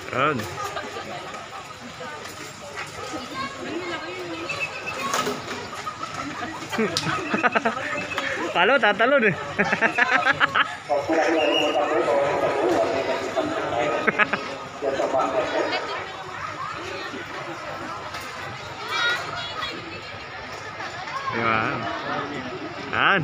Yan. Tatalon eh. Yan. Yan.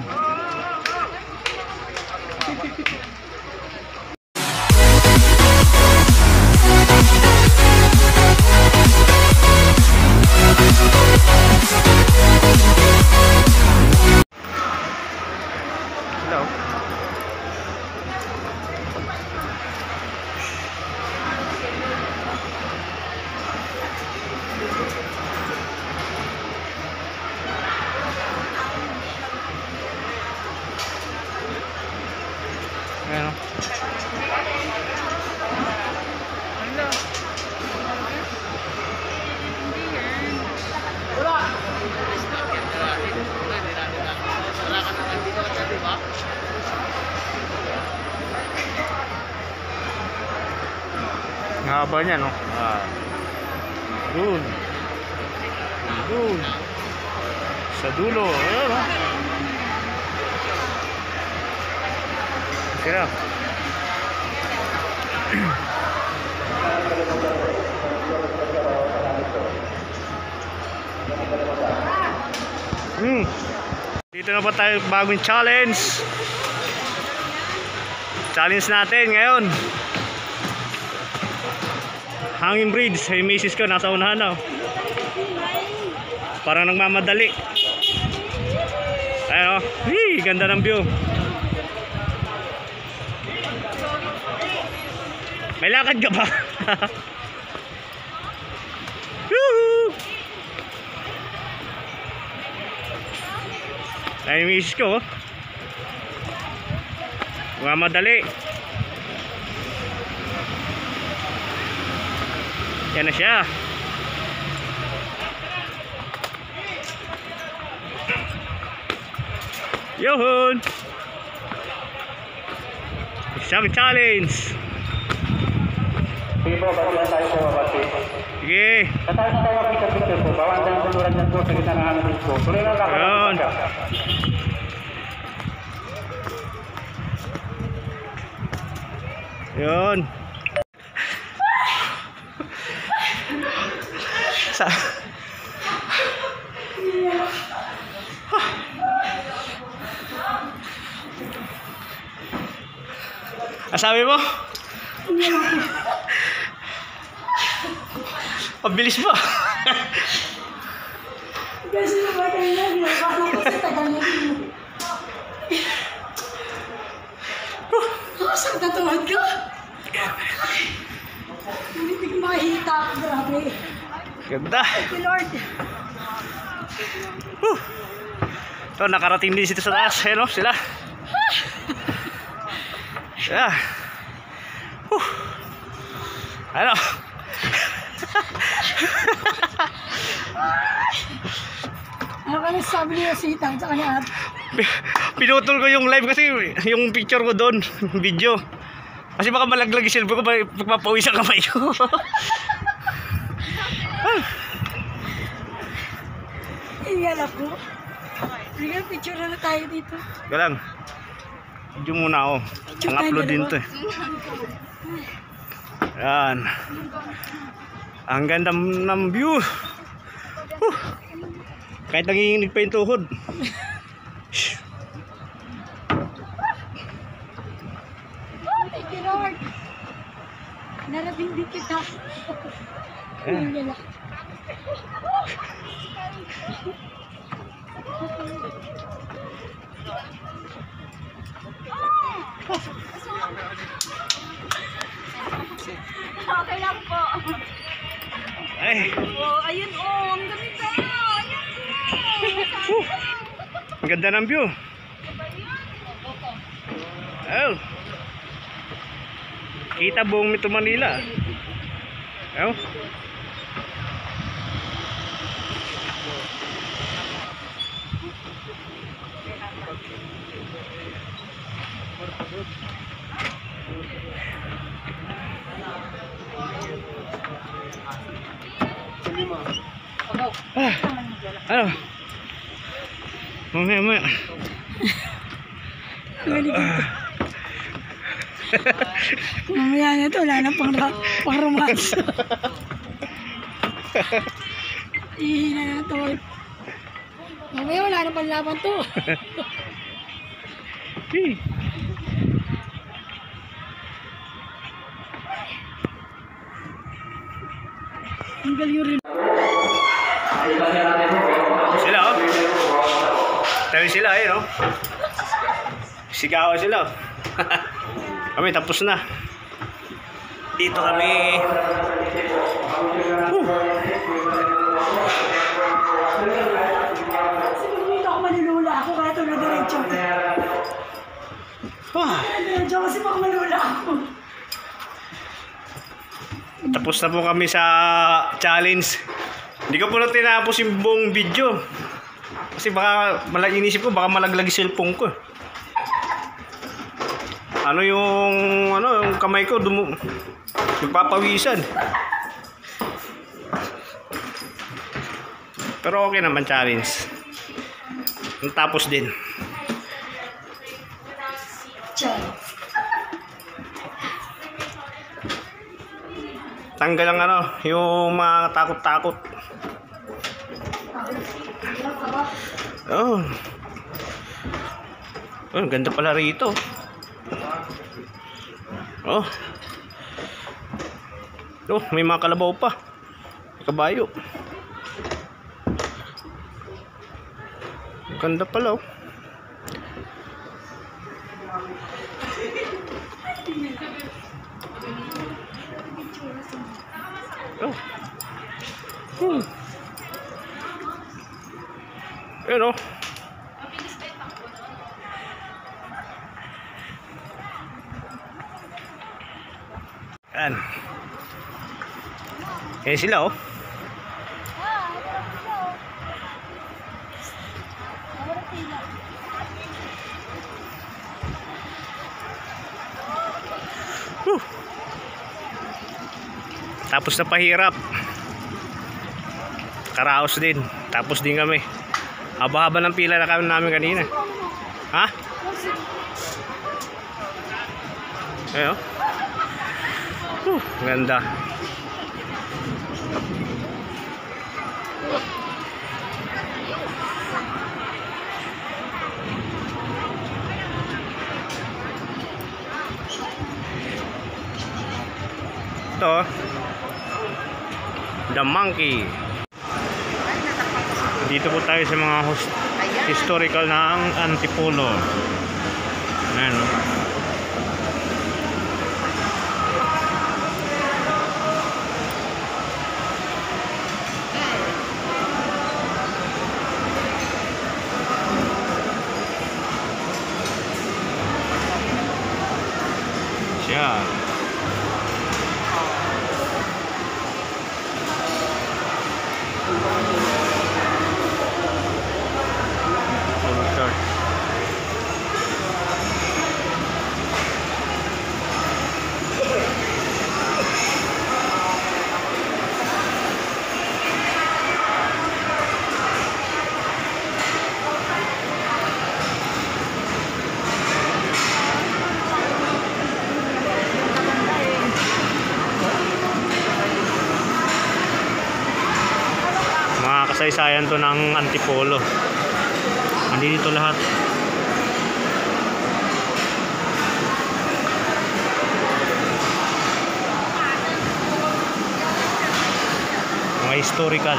Ayan o. Ang haba niya, no? Dun. Dun. Sa dulo. Ayan o. Kira. Dito na pa tayo bagong challenge. Challenge natin ngayon. Hanging bridge. Yung misis ko nasa unahan na. Parang nagmamadali. Ayan o. Ganda ng view. May lakad ka ba? Ay, miss ko. Mga madali. Yan na siya. Yohon! Isang challenge. Sige po, batihan tayo po, bati. Sige. Tataas na tayo picture po. Bawang dyan tuluran dyan po sa gitna ng aming po. Tuloy lang lang. Yun. Yun. Sa sabi mo? Pabilis mo. Kasi naman kayo na, baka ko sa tagal na din. Nakasang tatuwad ka? Hindi ko makahita. Grabe. Ganda. Thank you, Lord. Ito, nakarating din dito sa taas. Ayan o, sila. Sila. Ano? Ano ka sabi niya sitang sa kanya at? Pinutol ko yung live kasi yung picture ko doon, video. Kasi baka malaglag yung cellphone ko, magpapawis ang kamay ko. Iyan ako. Sige, picture na tayo dito. Galang. Video muna ako. Ang upload din to eh. Yan. Ang ganda ng view. Kahit nanginginig pa yung tuhod. Thank you, Lord. Narating din kita. Okay lang po. Ay. Oh, ayun oh, ang ganda. Ayan. Ang ganda ng view. Oh. Kita buong Metro Manila. Oh. Mamaya. Mamaya na ito, wala na pang romance. Ihina na ito. Mamaya wala na pang laban to. Hey. Ang galing rin. Sila oh. Tayo sila eh no. Sigawan sila. Kami tapos na. Dito kami. Dito ako manilula ako kaya ito na diretso. Diretso kasi baka malula ako. Tapos na po kami sa challenge. Hindi ko po na tinapos yung buong video. Kasi baka inisip ko baka malaglag yung cellphone ko. Yung kamay ko nagpapawisan. Pero okay naman challenge. Tapos din. Tanggal ang yung mga takot-takot. Oh. Oh, ganda pala rito. Oh. Oh, may mga kalabaw pa. Kabayo. Ganda pala oh. Oh. Ayun oh. Ayan. Ayan sila oh. Tapos na pahirap. Karaos din. Tapos din kami. Haba-haba ng pila na kami namin kanina. Ha? Ayo. Ganda. Ito. The Monkey. Dito po tayo sa mga historical ng Antipolo. Ayan. Siya. Kasaysayan to ng Antipolo. Andito lahat. Mga historical.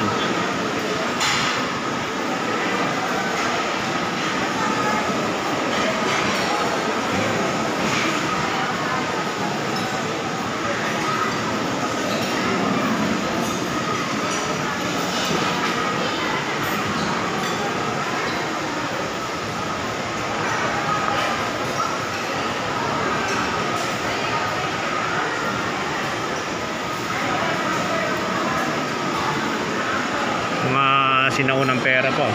Sinaunang pera po.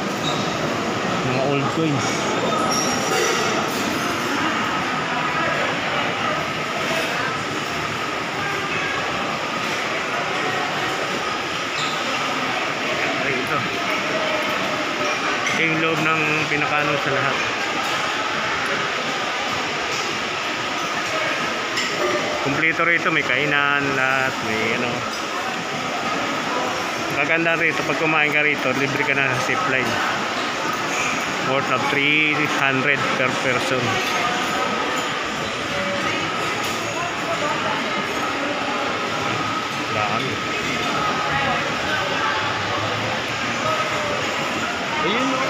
Mga old coins. magkano sa lahat. Kumpleto rito, may kainan lahat, may ano. Maganda rito, pag kumain ka rito, libre ka na sa zipline. Worth of 300 per person. Dami. Ayun o.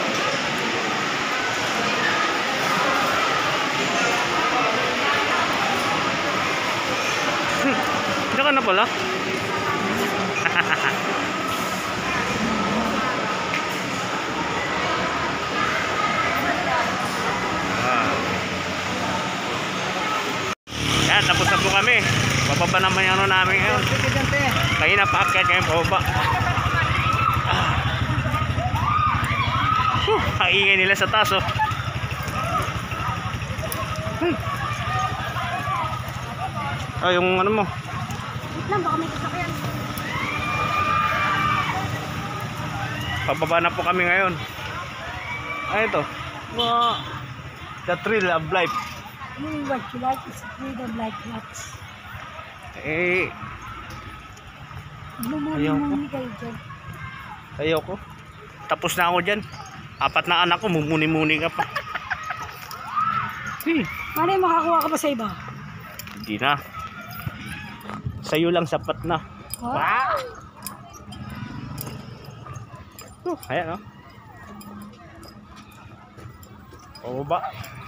Diyan ka na pala. Yan, tapos na po kami. Bababa naman yung ano namin ngayon. Kanina pa akyat ngayon pababa. Kaingay nila sa taas oh. Ah, yung ano mo. Lang, baka may sasakyan. Pababa na po kami ngayon. Ay ito. Wow. The thrill of life. What you like is freedom like nuts. Eh, Lumuni kayo dyan. ayoko. Tapos na ako dyan. 4 na anak ko, mumuni-muni ka pa. Ano yung makakuha ka pa sa iba? Hindi na. Sa'yo lang sapat na. Wow! Ayan oh. Pababa.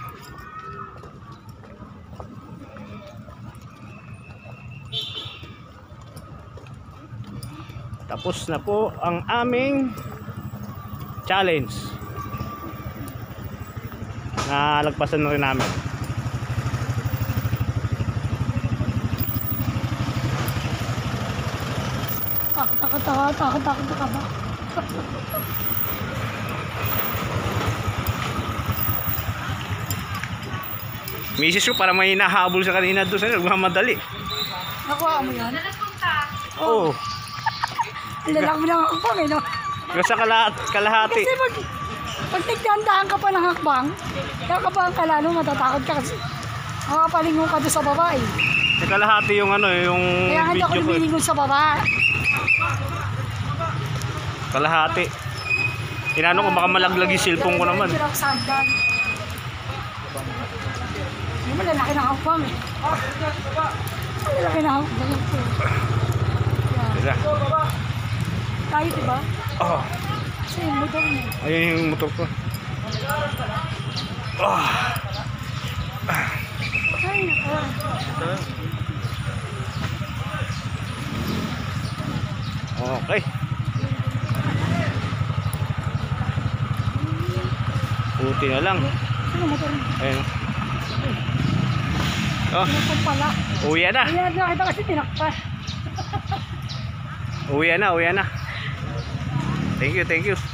Tapos na po ang aming challenge. Nalagpasan na rin namin. Takot ka ba? Misis ko para may hinahabol sa kanina doon sa nagmamadali. Nakuha mo yan? Oo. Lalak mo lang ang hakbang eh, no? Sa kalahati. Kasi pag nagdandahan ka pa ng hakbang, kakabahan ka lalo, matatakot ka kasi makapalingon ka doon sa baba eh. Sa kalahati yung ano, yung Kaya hindi ako video ko. lumilingon sa baba. Kalahati. Tinanong ko baka malaglag yung cellphone ko naman. Hindi ako sandan. Hindi mo lalaki ng hakbang eh. Lalaki ng hakbang. Diba? Tayo diba? Oh, Kasi yung motor mo. ayun yung motor ko. Oh. Ay, nako. Okay. Buti na lang. Ano motor mo? Ayun. Oh, Motor pala. uwi na. Ayan, nakita kasi tinakpas. Uwi na. Thank you.